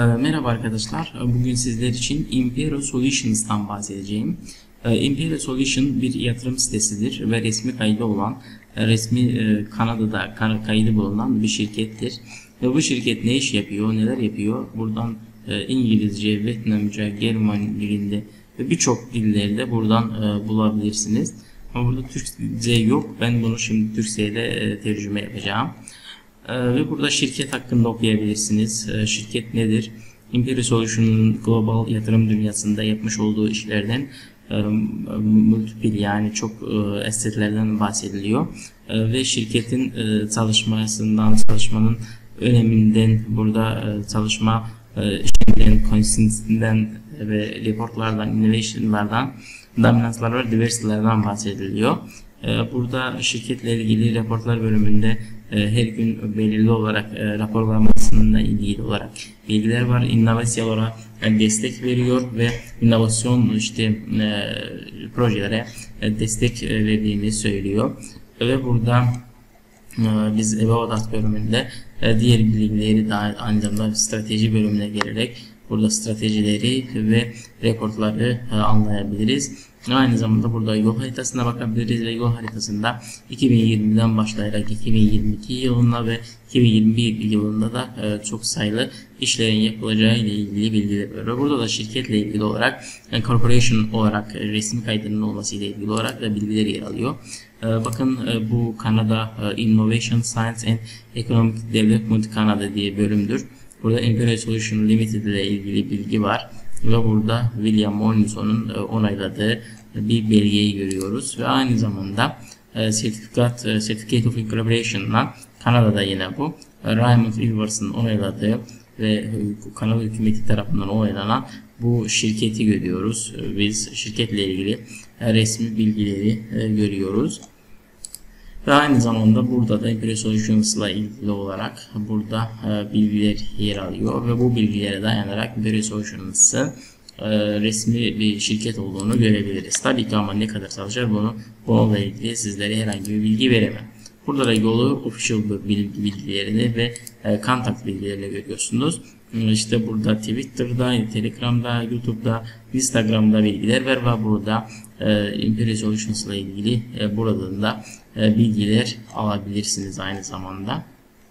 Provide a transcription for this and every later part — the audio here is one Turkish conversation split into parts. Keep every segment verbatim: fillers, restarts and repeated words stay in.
E, merhaba arkadaşlar. Bugün sizler için Impero Solutions'tan bahsedeceğim. E, Impero Solution bir yatırım sitesidir ve resmi kaydı olan, resmi e, Kanada'da kaydı bulunan bir şirkettir. Ve bu şirket ne iş yapıyor, neler yapıyor? Buradan e, İngilizce, Vietnamca, German dilinde ve birçok dillerde buradan e, bulabilirsiniz. Ama burada Türkçe yok. Ben bunu şimdi Türkçe'ye de e, tercüme yapacağım. Ee, ve burada şirket hakkında okuyabilirsiniz. Ee, şirket nedir? Impero Solution'un global yatırım dünyasında yapmış olduğu işlerden e, multiple yani çok e, eserlerden bahsediliyor. E, ve şirketin e, çalışmasından, çalışmanın öneminden, burada e, çalışma e, işinden, consistency'den ve reportlardan, innovation'lardan, dominanslar ve diversity'lerden bahsediliyor. E, burada şirketle ilgili raporlar bölümünde her gün belirli olarak e, raporlamasıyla ilgili olarak bilgiler var. İnovasyonlara yani destek veriyor ve inovasyon işte e, projelere e, destek e, verdiğini söylüyor. Ve burada e, biz About Us bölümünde e, diğer bilgileri daha aynı zamanda strateji bölümüne gelerek burada stratejileri ve raporları e, anlayabiliriz. Aynı zamanda burada yol haritasına bakabiliriz ve yol haritasında iki bin yirmiden başlayarak iki bin yirmi iki yılında ve iki bin yirmi bir yılında da e, çok sayılı işlerin yapılacağı ile ilgili bilgiler var. Burada da şirketle ilgili olarak yani corporation olarak e, resmi kaydının olması ile ilgili olarak da bilgiler yer alıyor. E, bakın e, bu Kanada e, Innovation Science and Economic Development Canada diye bölümdür. Burada Impero Solution Limited ile ilgili bilgi var. Ve burada William Mornison'un onayladığı bir belgeyi görüyoruz ve aynı zamanda sertifikat Certificate of Incorporation'la Kanada'da yine bu Raymond Ilvers'ın onayladığı ve Kanada hükümeti tarafından onaylanan bu şirketi görüyoruz. Biz şirketle ilgili resmi bilgileri görüyoruz. Ve aynı zamanda burada da Impero Solutions'la ilgili olarak burada e, bilgiler yer alıyor ve bu bilgilere dayanarak Impero Solutions'ın e, resmi bir şirket olduğunu görebiliriz. Tabii ki ama ne kadar çalışır bunu bununla ilgili sizlere herhangi bir bilgi veremem. Burada da yolu official bilgi bilgilerini ve e, kontakt bilgilerini görüyorsunuz. İşte burada Twitter'da, Telegram'da, YouTube'da, Instagram'da bilgiler var ve burada e, Impero Solutions ile ilgili e, buradan da e, bilgiler alabilirsiniz aynı zamanda.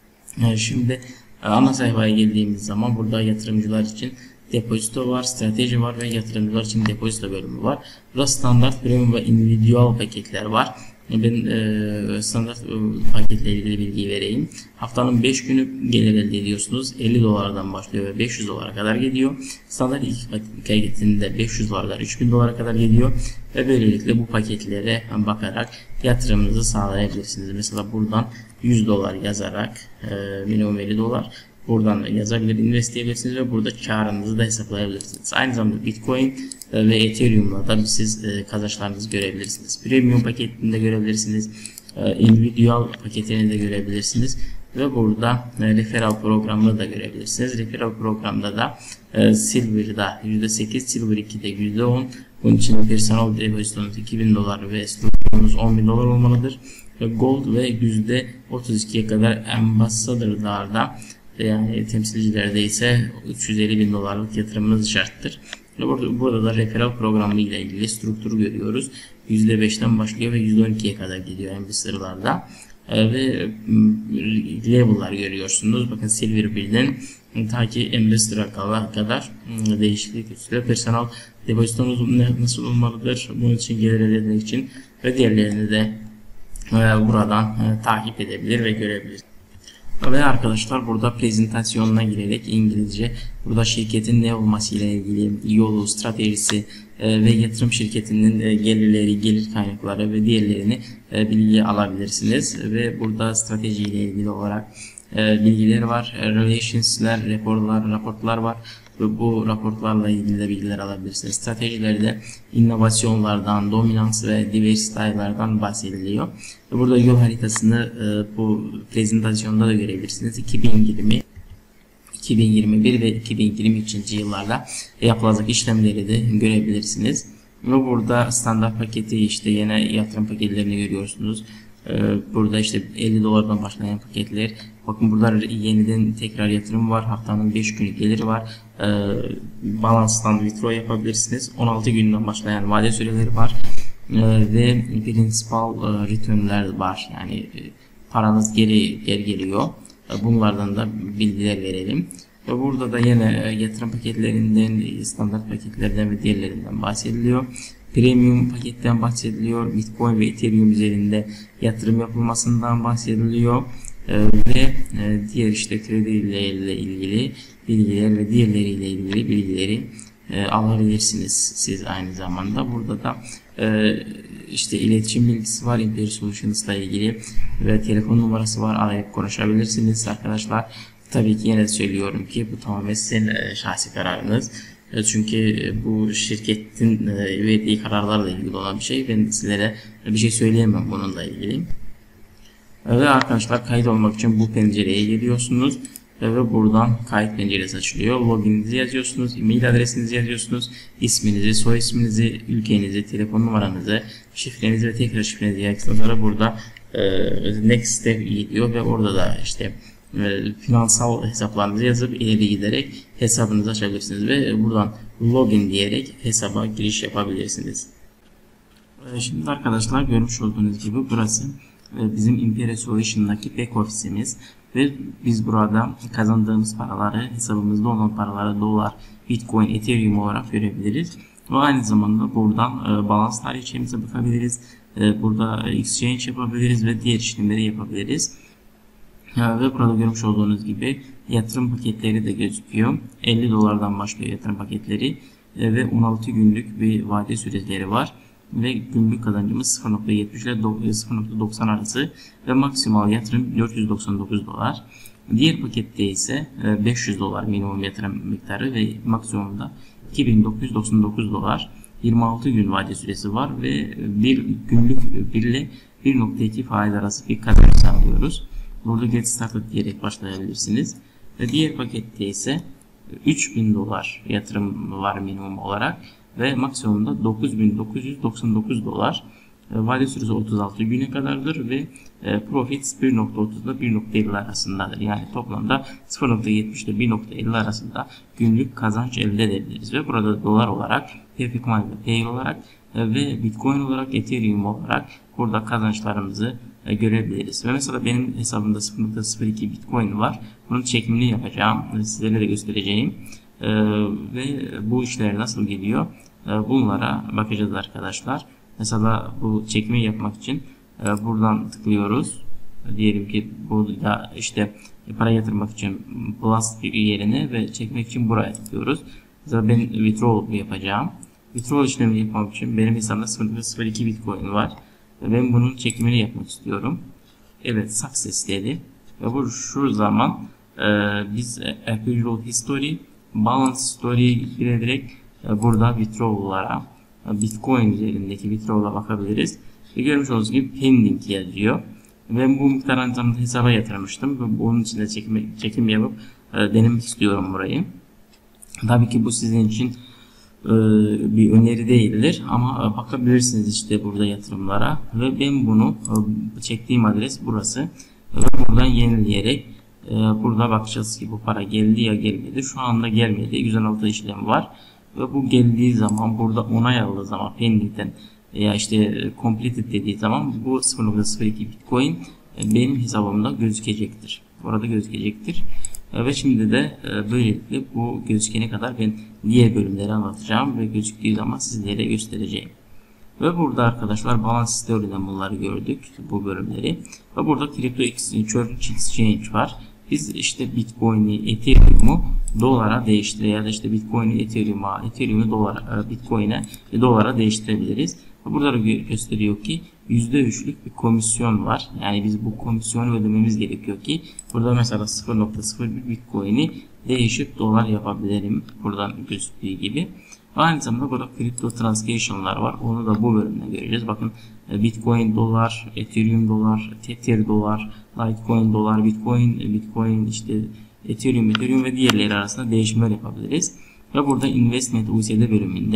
E, şimdi e, ana sayfaya geldiğimiz zaman burada yatırımcılar için depozito var, strateji var ve yatırımcılar için depozito bölümü var. Burada standart, premium ve individual paketler var. Ben e, standart e, paketle ilgili bilgi vereyim. Haftanın beş günü gelir elde ediyorsunuz. elli dolardan başlıyor ve beş yüz dolara kadar gidiyor. Standart iki paketinde beş yüz dolardan üç bin dolara kadar gidiyor. Ve böylelikle bu paketlere bakarak yatırımınızı sağlayabilirsiniz. Mesela buradan yüz dolar yazarak e, minimum elli dolar buradan yazabilir, investleyebilirsiniz ve burada karınızı da hesaplayabilirsiniz. Aynı zamanda Bitcoin ve Ethereum'la da siz kazançlarınızı görebilirsiniz. Premium paketinde görebilirsiniz. Individual paketini de görebilirsiniz. Ve burada referral programını da görebilirsiniz. Referral programda da Silver'da yüzde sekiz, Silver iki'de yüzde on. Bunun için personal depozitonuz iki bin dolar ve strukturunuz on bin dolar olmalıdır. Gold ve yüzde otuz iki'ye kadar ambassadorlarda yani temsilcilerde ise üç yüz elli bin dolarlık yatırımınız şarttır. Burada, burada da referral programı ile ilgili struktürü görüyoruz. yüzde beş'ten başlıyor ve yüzde on iki'ye kadar gidiyor investorlarda. Ee, ve level'lar görüyorsunuz. Bakın Silver bir'den ta ki investor'a kadar değişiklik gösteriyor. Personal depozitonuz nasıl olmalıdır? Bunun için gelir elde etmek için ve diğerlerini de e, buradan e, takip edebilir ve görebilir. Ve arkadaşlar burada prezentasyonuna girerek İngilizce burada şirketin ne olması ile ilgili yolu, stratejisi e, ve yatırım şirketinin e, gelirleri, gelir kaynakları ve diğerlerini e, bilgi alabilirsiniz. Ve burada strateji ile ilgili olarak e, bilgiler var. E, relations'ler, raporlar, raportlar var. Ve bu raportlarla ilgili de bilgiler alabilirsiniz. Stratejilerde inovasyonlardan, dominans ve diversity'lerden bahsediliyor. Ve burada yol haritasını e, bu prezentasyonda da görebilirsiniz. iki bin yirmi, iki bin yirmi bir ve iki bin yirmi üç yıllarda yapılacak işlemleri de görebilirsiniz. Ve burada standart paketi işte yine yatırım paketlerini görüyorsunuz. Burada işte elli dolardan başlayan paketler. Bakın burada yeniden tekrar yatırım var. Haftanın beş günü geliri var. Balanstan withdraw yapabilirsiniz. on altı günden başlayan vade süreleri var. Ve principal return'ler var. Yani paranız geri geri geliyor. Bunlardan da bilgiler verelim. Ve burada da yine yatırım paketlerinden, standart paketlerden ve diğerlerinden bahsediliyor. Premium paketten bahsediliyor. Bitcoin ve Ethereum üzerinde yatırım yapılmasından bahsediliyor. Ee, ve e, diğer işte krediyle ilgili bilgiler ve diğerleriyle ilgili bilgileri e, alabilirsiniz siz aynı zamanda. Burada da e, işte iletişim bilgisi var Imperial Solutions ile ilgili ve telefon numarası var, arayıp konuşabilirsiniz arkadaşlar. Tabii ki yine söylüyorum ki bu tamamen sizin e, şahsi kararınız. Çünkü bu şirketin verdiği kararlarla ilgili olan bir şey. Ben sizlere bir şey söyleyemem bununla ilgili. Ve arkadaşlar kayıt olmak için bu pencereye geliyorsunuz. Ve buradan kayıt penceresi açılıyor. Logininizi yazıyorsunuz, e-mail adresinizi yazıyorsunuz, isminizi, soy isminizi, ülkenizi, telefon numaranızı, şifrenizi ve tekrar şifrenizi yazdıktan sonra burada next step gidiyor ve orada da işte finansal hesaplarınızı yazıp ileri giderek hesabınızı açabilirsiniz ve buradan login diyerek hesaba giriş yapabilirsiniz. Şimdi arkadaşlar görmüş olduğunuz gibi burası bizim Imperial Solution'daki back ofisimiz ve biz burada kazandığımız paraları, hesabımızda olan paraları dolar, Bitcoin, Ethereum olarak görebiliriz. Ve aynı zamanda buradan balans tarihçemize bakabiliriz. Burada exchange yapabiliriz ve diğer işlemleri yapabiliriz. Ve burada görmüş olduğunuz gibi yatırım paketleri de gözüküyor. elli dolardan başlıyor yatırım paketleri ve on altı günlük bir vade süreleri var. Ve günlük kazancımız sıfır nokta yetmiş ile sıfır nokta doksan arası ve maksimal yatırım dört yüz doksan dokuz dolar. Diğer pakette ise beş yüz dolar minimum yatırım miktarı ve maksimumda iki bin dokuz yüz doksan dokuz dolar. yirmi altı gün vade süresi var ve bir günlük bir ile bir nokta iki faiz arası bir kazanç sağlıyoruz. Burada get started diyerek başlayabilirsiniz. Ve diğer pakette ise üç bin dolar yatırım var minimum olarak ve maksimumda dokuz bin dokuz yüz doksan dokuz dolar. Vade süresi otuz altı güne kadardır ve profit bir nokta otuz ile bir nokta elli arasındadır. Yani toplamda sıfır nokta yetmiş ile bir nokta elli arasında günlük kazanç elde edebiliriz. Ve burada dolar olarak, Perfect Money Pay olarak ve Bitcoin olarak, Ethereum olarak burada kazançlarımızı görebiliriz. Ve mesela benim hesabımda sıfır nokta sıfır iki Bitcoin var. Bunun çekimini yapacağım ve sizlere de göstereceğim. Ee, ve bu işler nasıl geliyor? Ee, bunlara bakacağız arkadaşlar. Mesela bu çekimi yapmak için e, buradan tıklıyoruz. Diyelim ki burada işte para yatırmak için plus yerine ve çekmek için buraya tıklıyoruz. Mesela ben withdraw yapacağım. Withdraw işlemini yapmak için benim hesabımda sıfır nokta sıfır iki Bitcoin var. Ben bunun çekimini yapmak istiyorum. Evet, success dedi. Ve bu şu zaman e, biz Imperial History, Balance Story'ye girerek e, burada withdraw'lara, e, Bitcoin üzerindeki withdraw'lara bakabiliriz. Ve görmüş olduğunuz gibi pending yazıyor. Ben bu miktar aynı zamanda hesaba yatırmıştım. Ve bunun için de çekim, çekim yapıp e, denemek istiyorum burayı. Tabii ki bu sizin için bir öneri değildir ama bakabilirsiniz işte burada yatırımlara ve ben bunu çektiğim adres burası ve buradan yenileyerek burada bakacağız ki bu para geldi ya gelmedi. Şu anda gelmedi. yüz on altı işlem var ve bu geldiği zaman burada onay aldığı zaman pending'den ya işte completed dediği zaman bu sıfır nokta sıfır iki Bitcoin benim hesabımda gözükecektir. Orada gözükecektir. Ve şimdi de böylelikle bu gözükene kadar ben diğer bölümleri anlatacağım ve gözüktüğü zaman sizlere göstereceğim. Ve burada arkadaşlar Balance Story'den bunları gördük, bu bölümleri. Ve burada Crypto Exchange var. Biz işte Bitcoin'i, Ethereum'u dolara değiştirebiliriz ya da işte Bitcoin'i Ethereum'a, Ethereum'u dolara, Bitcoin'e ve dolara değiştirebiliriz. Burada gösteriyor ki yüzde üçlük bir komisyon var. Yani biz bu komisyonu ödememiz gerekiyor ki burada mesela sıfır nokta sıfır bir Bitcoin'i değişip dolar yapabilirim. Buradan gözüktüğü gibi. Aynı zamanda burada Crypto Transaction'lar var. Onu da bu bölümde göreceğiz. Bakın Bitcoin dolar, Ethereum dolar, Tether dolar, Litecoin dolar, Bitcoin, Bitcoin işte Ethereum, Ethereum ve diğerleri arasında değişimler yapabiliriz. Ve burada Investment U S D bölümünden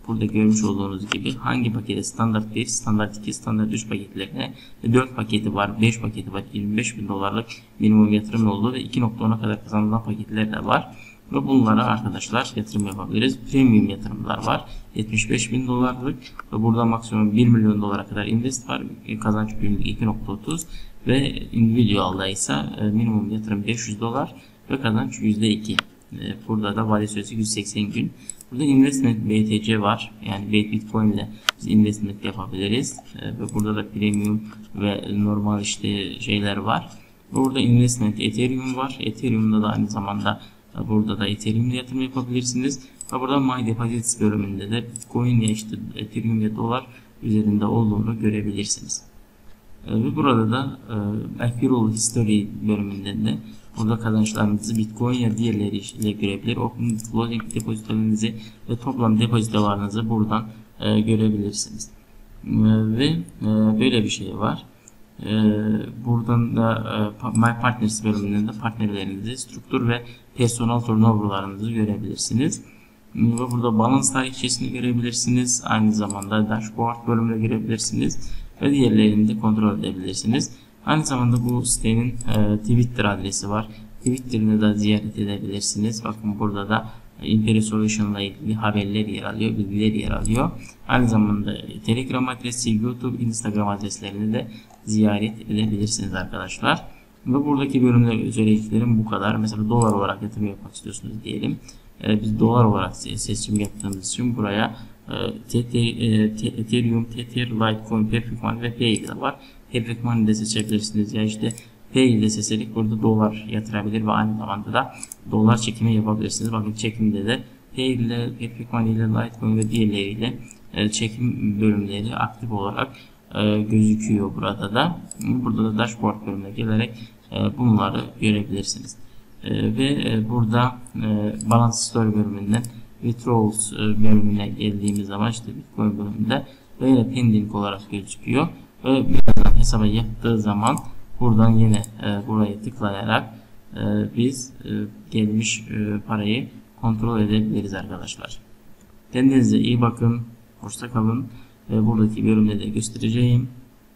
burada görmüş olduğunuz gibi hangi pakete standart bir, standart iki, standart üç paketlerine dört paketi var, beş paketi var, yirmi beş bin dolarlık minimum yatırım olduğu ve iki nokta ona kadar kazanılan paketler de var. Ve bunlara arkadaşlar yatırım yapabiliriz. Premium yatırımlar var. yetmiş beş bin dolarlık ve burada maksimum bir milyon dolara kadar invest var. Kazanç günlük iki nokta otuz ve individual'da ise minimum yatırım beş yüz dolar ve kazanç yüzde iki. Burada da vade süresi yüz seksen gün. Burada investment B T C var. Yani Bitcoin ile biz investment yapabiliriz. Ve burada da premium ve normal işte şeyler var. Burada investment Ethereum var. Ethereum'da da aynı zamanda burada da Ethereum ile yatırım yapabilirsiniz. Ve burada My Deposits bölümünde de Bitcoin ya işte Ethereum ya dolar üzerinde olduğunu görebilirsiniz. Ve burada da Accrual History bölümünde de burada kazançlarınızı Bitcoin ya diğerleri ile görebilir. Open Closing depozitolarınızı ve toplam depozitolarınızı buradan e, görebilirsiniz. E, ve e, böyle bir şey var. E, buradan da e, My Partners bölümünde de partnerlerinizi, struktur ve personel turnoverlarınızı görebilirsiniz. Ve burada balance tarihçesini görebilirsiniz. Aynı zamanda dashboard bölümünü görebilirsiniz. Ve diğerlerini de kontrol edebilirsiniz. Aynı zamanda bu sitenin e, Twitter adresi var. Twitter'ını da ziyaret edebilirsiniz. Bakın burada da Imperial Solution ile ilgili haberler yer alıyor, bilgiler yer alıyor. Aynı zamanda Telegram adresi, YouTube, Instagram adreslerini de ziyaret edebilirsiniz arkadaşlar. Ve buradaki bölümler özelliklerim bu kadar. Mesela dolar olarak yatırım yapmak istiyorsunuz diyelim. E, biz dolar olarak seçim yaptığımız için buraya e, Ethereum, Tether, Litecoin, Perfect Money ve Pay de var. Perfect Money de seçebilirsiniz ya işte Pay ile seçerek burada dolar yatırabilir ve aynı zamanda da dolar çekimi yapabilirsiniz. Bakın çekimde de Pay ile, Perfect Money ile, Litecoin ve diğerleriyle e, çekim bölümleri aktif olarak e, gözüküyor burada da. Burada da dashboard bölümüne gelerek e, bunları görebilirsiniz. E, ve e, burada e, Balance Story bölümünden Withdrawals e, bölümüne geldiğimiz zaman işte Bitcoin bölümünde böyle pending olarak gözüküyor. Ve birazdan hesaba yaptığı zaman buradan yine e, buraya tıklayarak e, biz e, gelmiş e, parayı kontrol edebiliriz arkadaşlar. Kendinize iyi bakın. Hoşça kalın. E, buradaki bölümde de göstereceğim.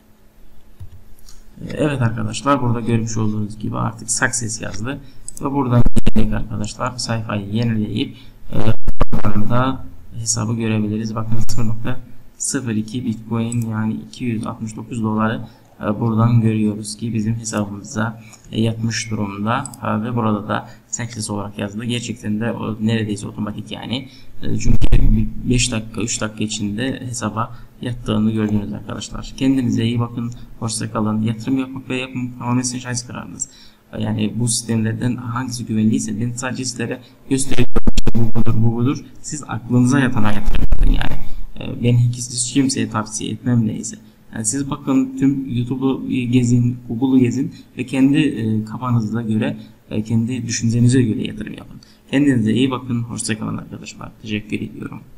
E, evet arkadaşlar, burada görmüş olduğunuz gibi artık success yazdı. Ve buradan gelerek arkadaşlar sayfayı yenileyip e, da hesabı görebiliriz. Bakın sıfır nokta sıfır iki Bitcoin yani iki yüz altmış dokuz doları e, buradan görüyoruz ki bizim hesabımıza e, yatmış durumda e, ve burada da success olarak yazdı. Gerçekten de o, neredeyse otomatik yani. E, çünkü beş dakika üç dakika içinde hesaba yattığını gördünüz arkadaşlar. Kendinize iyi bakın. Hoşça kalın. Yatırım yapmak ve yapım tamamen sizin şahsi kararınız. Yani bu sistemlerden hangisi güvenliyse ben sadece sizlere gösteriyorum. Bu budur, bu budur. Siz aklınıza yatana yatırım yapın yani. Ben hiç kimseye tavsiye etmem neyse. Yani siz bakın tüm YouTube'u gezin, Google'u gezin ve kendi e, kafanıza göre, e, kendi düşüncenize göre yatırım yapın. Kendinize iyi bakın. Hoşça kalın arkadaşlar. Teşekkür ediyorum.